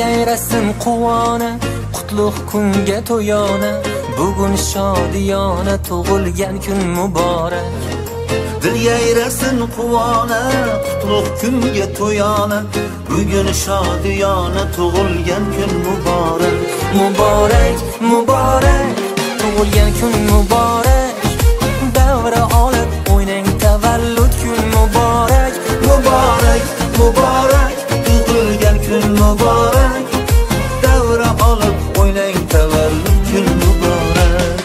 yayrasin quvona, qutlug' kunga to'yona, bugun shodiyona tug'ilgan kun muborak. Dil yayrasin quvona, qutlug' kunga to'yona, bugun shodiyona tug'ilgan kun muborak. Muborak, muborak, tug'ilgan kun muborak. Davra olib o'ynang, tavallud kun muborak. Muborak, muborak, tug'ilgan kun muborak. Davra olib o'ynang, tavallud kun muborak.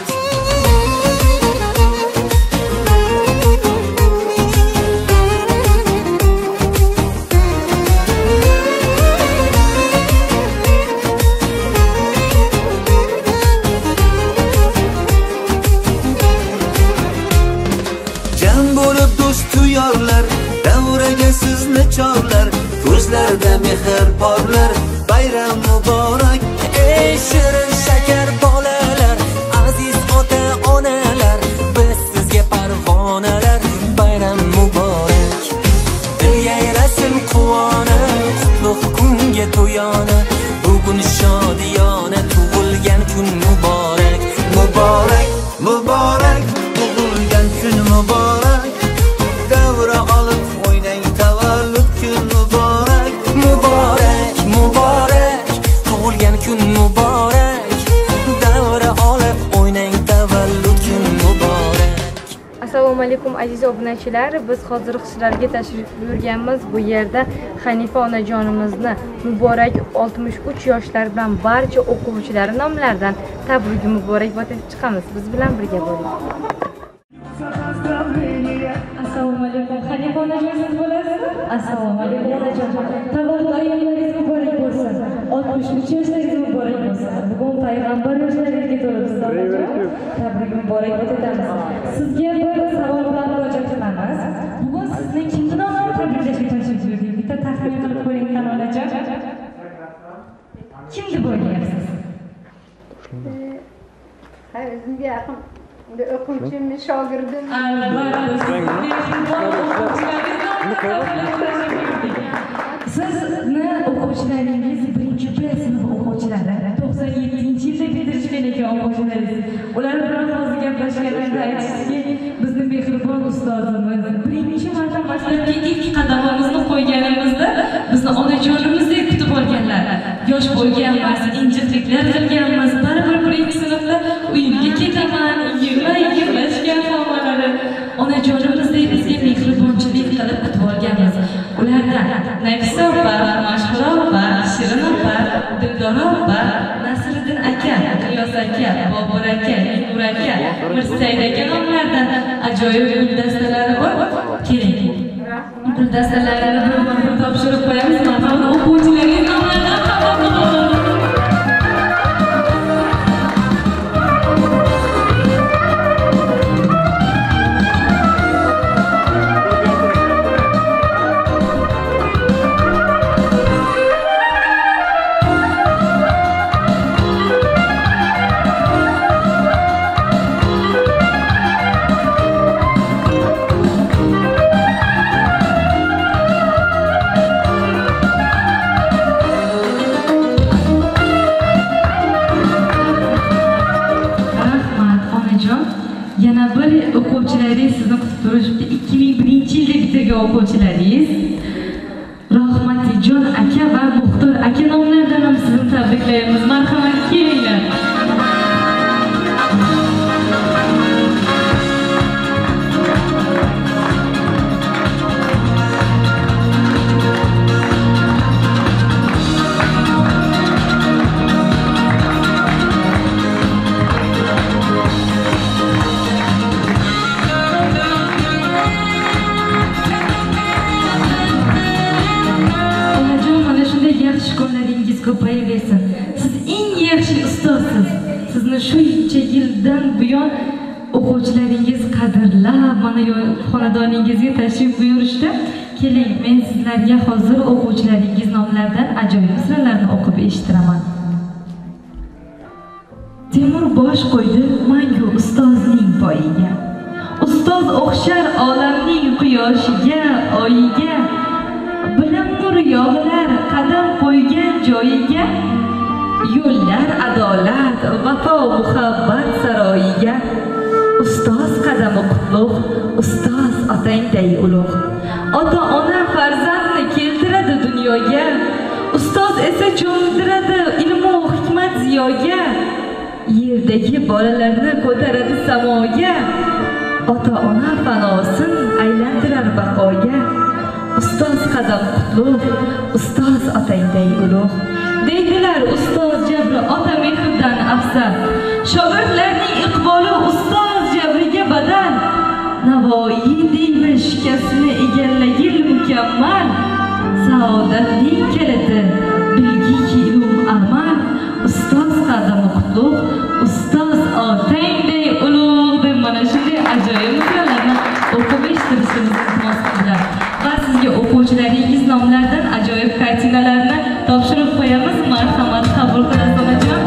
Jam bo'lib do'stu yorlar, davraga sizni chorlar, ko'zlarda mehr porlar. Bayram muborak, Ey shirin shakar bolalar, aziz ota onalar, biz sizga parvonalar. Bayram muborak. Dil yayrasin quvona, qutlug' kunga to'yona, bugun shodiyona tug'ilgan kun muborak. muborak, muborak, tug'ilgan kun muborak. Davra olib o'ynang, tavallud kun muborak. Muborak, muborak, tug'ilgan kun muborak. Davra olib o'ynang, tavallud kun muborak. Assalomu alaykum aziz obunachilar. Biz hozir Qishlarga tashrif buyurganmiz. Bu yerda Hanifa onajonimizni muborak 63 yoshlar bilan barcha o'quvchilar nomlaridan tabrigi muborak etib chiqamiz. Biz bilan birga bo'ling. Assalomu alaykum. Hanifa onajonimiz bo'lasiz? Assalomu alaykum onajon. Tavallud ayyomlaringiz muborak bo'lsin. 63 yoshlaringiz muborak bo'lsin. Bugun payg'ambar yoshlaringizga to'g'ri onajon. Tabrik muborak etamiz. Sizga bir savol bilan murojaat qilamiz. Bugun sizni kimni nomidan tabriklashga tashrif buyurdik? Bitta taxmin qilib qo'ying onajon. Kim deb o'ylayapsiz? O'zimga yaqin o'quvchim, shogirdim. Sizni o'quvchilaringiz birinchi sinf o'quvchilari 97-yilda bitirishgan ekan o'quvchilaringiz. Ular bilan hozir gaplashganlarda aytishdiki, bizni mehribon ustozimiz birinchi marta maktabga ilk qadamimizni qo'yganimizda bizni onajonimizdek kutib olganlar. Yosh bo'lganmiz, injiqliklar qilganmiz, baribir birinchi sinfda uyimga ketaman, yig'lashgan homalari onajonimizdek bizga mehribonchilik qilib kutib olganmiz. Ulardan Nafisa opa, Mashhura opa, Shirin opa, Dildora opa, Nasriddin aka, G'iyos aka, Bobur aka, Nur aka, Mirsaid aka nomlaridan ajoyib guldastalari bor. Keling, guldastalarini bir topshirib qo'yamiz. Mana o'quvchilarning nomlaridan qabul qilamiz. Yana bir o'quvchilaringiz sizni kutib turibdi. 2001-yilda bitirgan o'quvchilaringiz Rahmatijon aka va Muxtor aka nomlaridan ham sizni tabriklaymiz. Marhamat, kelinglar. Ko'payaversin. Siz eng yaxshi ustozsiz. Sizni shuncha yildan buyon o'quvchilaringiz qadrlab, mana xonadoningizga tashrif buyurishdi. Keling, men sizlarga hozir o'quvchilaringiz nomlaridan ajoyib misralarni o'qib eshittiraman. Temur bosh qo'ydi mangu ustozning poyiga. Ustoz o'xshar olamning quyoshiga, oyiga. Bilim nur yog'lar qadam qo'ygan joyiga, yo'llar adolat, vafo muhabbat saroyiga. Ustoz qadami qutlug', ustoz otangday ulug'. Ota-ona farzandni keltiradi dunyoga, ustoz esa cho'mdiradi ilmu hikmat ziyoga. Yerdagi bolalarni ko'taradi samoga, ota-ona fanosin aylantirar baqoga. Ustoz qadam qutlug', ustoz otangday ulug'. Deydilar ustoz jabri ota mehrdan afzal, shogirdlarning iqboli ustoz jabriga badal. Navoiy deymish kasbni egallagil mukammal, saodatning kaliti bilgiki ilm amal. Ustoz qadami qutlug', ustoz otangday ulug' deb mana shunday ajoyib misollarni o'qib eshittirishimizni iltimos qildilar. Va sizga o'quvchilaringiz nomlaridan ajoyib kartinalarni topshirib qo'yamiz. Marhamat, qabul qilasiz onajon.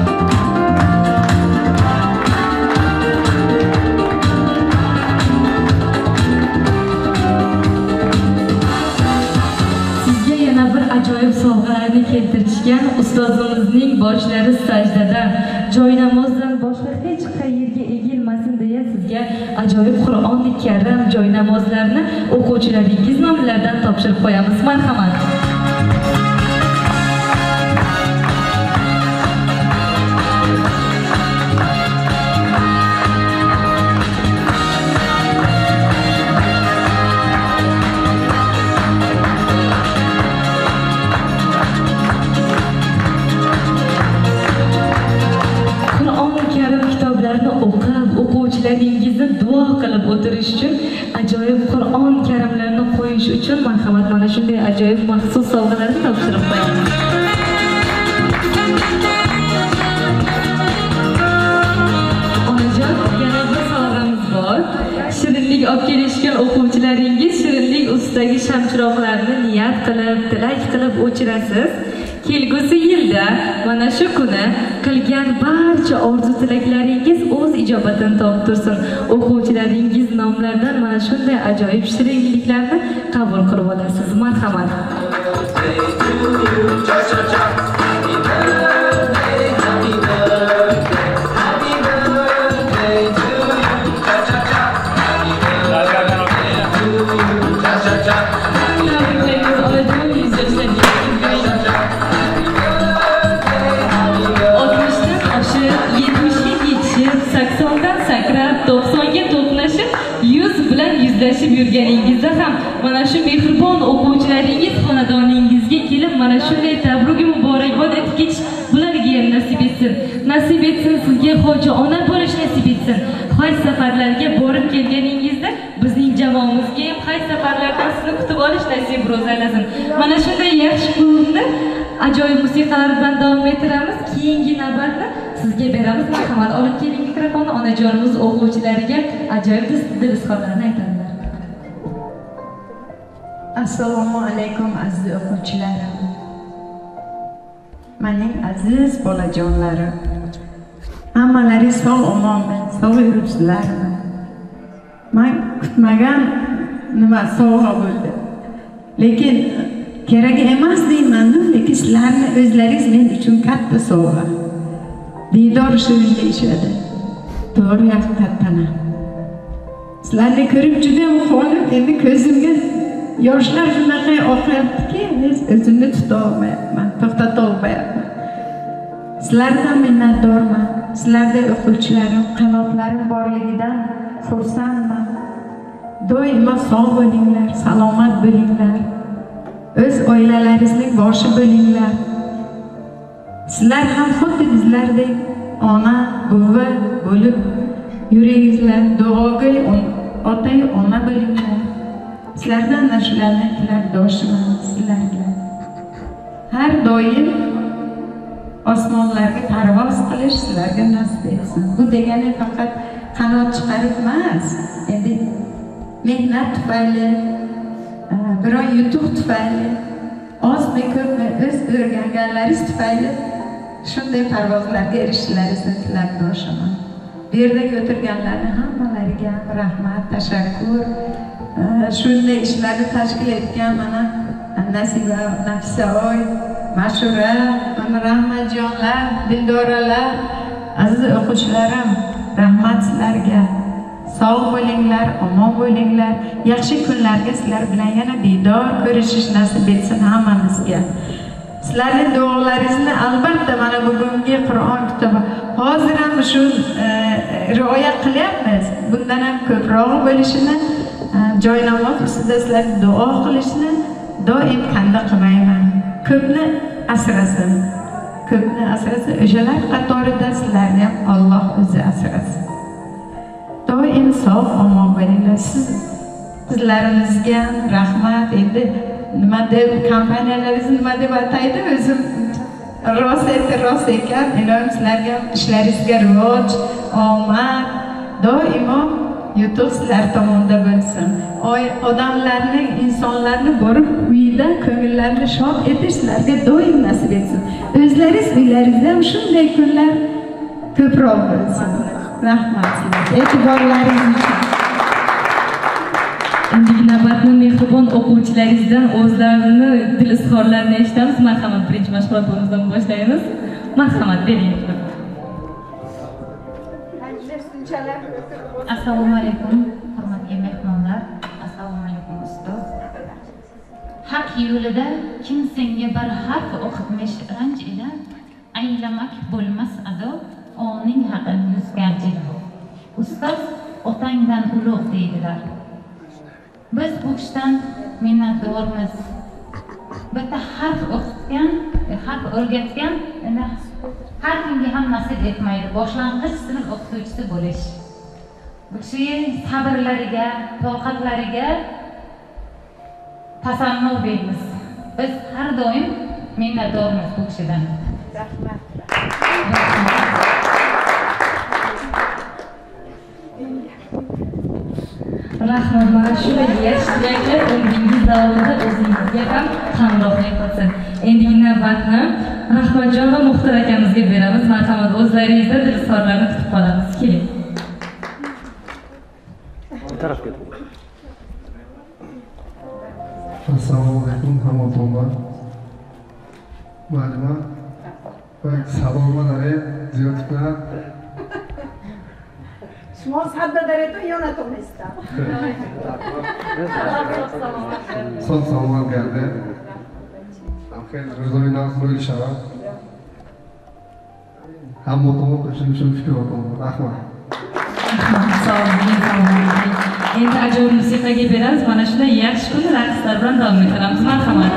Sizga yana bir ajoyib sovg'alarni keltirishgan ustozimizning boshlari sajdadan, joynamozdan boshqa hech qayerga egilmasin deya sizga ajoyib Qur'oni Karim joynamozlarni o'quvchilaringiz nomlaridan topshirib qo'yamiz. Marhamat. O'quvchilaringizni duo qilib o'tirish uchun, ajoyib Qur'on karimlarni qo'yish uchun marhamat, mana shunday ajoyib maxsus sovg'alarni topshirib qo'yamiz. Onajon, yana bir sovg'amiz bor. Shirinlik olib kelishgan o'quvchilaringiz shirinlik ustidagi shamchiroqlarni niyat qilib, tilak qilib o'chirasiz. Kelgusi yilda mana shu kuni qilgan barcha orzu tilaklaringiz o'z ijobatini topib tursin. O'quvchilaringiz nomlaridan mana shunday ajoyib shirinliklarni qabul qilib olasiz. Marhamat. Yüzleşip yurganingizda ham mana shu mehribon o'quvchilaringiz xonadoningizga kelib mana shunday tabruki muborakbod etib ketish bularga ham nasib etsin. Nasib etsin sizga hoji ona bo'lish nasib etsin. Haj safarlarga borib kelganingizda bizning jamoamizga ham haj safarlardan sizni kutib olish nasib ro'za aylasin. Mana shunday yaxshi kunda ajoyib musiqalar bilan davom ettiramiz. Keyingi navbatda sizga beramiz. Marhamat, olib keling mikrofonni. Onajonimiz o'quvchilariga ajoyib dil izhorlarini aytadilar. Assalomu alaykum aziz o'quvchilarim. Mening aziz bolajonlarim. Hammalaringiz sog' omonmi? Sog' yuribsizlarmi? Men kutmagan nima sovg'a bo'ldi. Lekin kerak emas deyman-da, lekin sizlarni o'zlaringiz men uchun katta sovg'a. Diydor shiringa ishadi. To'g'ri haqiqatdan. Sizlarni ko'rib juda ham quvonib, endi ko'zimga yoshlar shunaqa oqyaptiki, o'zimni tuta olmayapman, to'xtata olmayapman. Sizlardan minnatdorman. Sizlarga o'quvchilarim, qanotlarim borligidan xursandman. Doimo sog' bo'linglar, salomat bo'linglar. O'z oilalaringizning boshi bo'linglar. Sizlar ham xuddi bizlardek ona, buvi bo'lib yuringizlar. Duogo'y ota, ona bo'linglar. Sizlardan shularni tilakdoshiman sizlarga. Har doim osmonlarga parvoz qilish sizlarga nasib etsin. Bu degani faqat qanot chiqarib emas, endi mehnat tufayli, biroq yutuq tufayli, ozmi ko'pmi o'z o'rganganlaringiz tufayli shunday parvozlarga erishishlaringizni tilakdoshiman. Bu yerda o'tirganlarni hammalariga rahmat, tashakkur. Shunday ishlarni tashkil etgan mana Nasiba, Nafisaoy, Mashura, Rahmatjonlar, Dildoralar, aziz o'quvchilarim, rahmat sizlarga. Sog' bo'linglar, omon bo'linglar. Yaxshi kunlarga sizlar bilan yana diydor ko'rishish nasib etsin hammamizga. Sizlarning duolaringizni albatta mana bugungi Qur'on kitobi hozir ham shu rioya qilyapmiz. Bundan ham ko'proq bo'lishini, joynamoz ustida sizlar duo qilishni doim qanday qilmayman. Ko'pni asrasin. Ko'pni asrasin. O'shalar qatorida sizlarni ham Alloh o'zi asrasin. Doim sog' omon bo'linglar. Sizlarimizga rahmat. Endi nima deb kompaniyalaringiz nima deb ataydi o'zim rost ekan. Ilohim sizlarga ishlaringizga rivoj, omad doimo yutuq sizlar tomonda bo'lsin. Odamlarning, insonlarni borib uyida ko'ngillarini shod etish sizlarga doim nasib etsin. O'zlaringiz uylaringizda ham shunday kunlar ko'proq bo'lsin. Rahmat sizlarga e'tiborlaringiz uchun. Endi navbatni mehribon o'quvchilaringizdan o'zlarini dil izhorlarini eshitamiz. Marhamat, birinchi mashg'ulotimizdan boshlaymiz. Marhamat, bering. Assalomu alaykum, hurmatli mehmonlar. Assalomu alaykum ustoz. Haq yo'lida kim senga bir harf o'qitmish ranj ila, aylamak bo'lmas ado, oning haqin yuzgarjil. Ustoz otangdan ulug' deydilar. Biz bu kishdan minnatdormiz. Bitta harf o'qitgan, harf o'rgatgan, har kimga ham nasib etmaydi. Boshlang'ich sinf o'qituvchisi bo'lish. Bu kishi sabrlariga, toqatlariga tasanno beramiz. Biz har doim minnatdormiz bu kishidan. Rahmat. Rahmat, mana shu yaxshiliklar umringiz davomida o'zingizga ham hamrohlik qilsin. Endi navbatni Rahmatjon va Muxtor akamizga beramiz. Marhamat, o'zlaringizda dil izhorlarini kutib qolamiz. Keling. Assalomu alaykum hammaga. Ma'lumot va salomlar ziyorat bilan شما صحبت داره تو یا نه تو نیستم son salomlar geldi. Xeyr, ro'zoy namoz bo'lishadi. Hamma o'qib shuni fikr qildim. Rahmat. Sog' bo'ling. Endi ajoyib musiqaga beramiz. Mana shunday yaxshi kun raqslar bilan davom etamiz. Marhamat.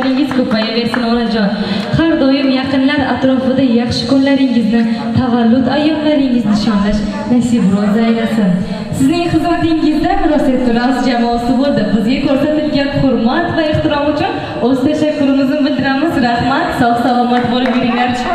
yutuqlaringiz ko'payaversin onajon. Har doim yaqinlar atrofida yaxshi kunlaringizni, tavallud ayyomlaringizni nishonlash nasib ro'z aylasin. Sizning xizmatingizda Mirosatturas jamoasi bo'ldi. Bizga ko'rsatilgan hurmat va ehtirom uchun o'z tashakkurimizni bildiramiz. Rahmat, sog' salomat bo'lib yuringlar.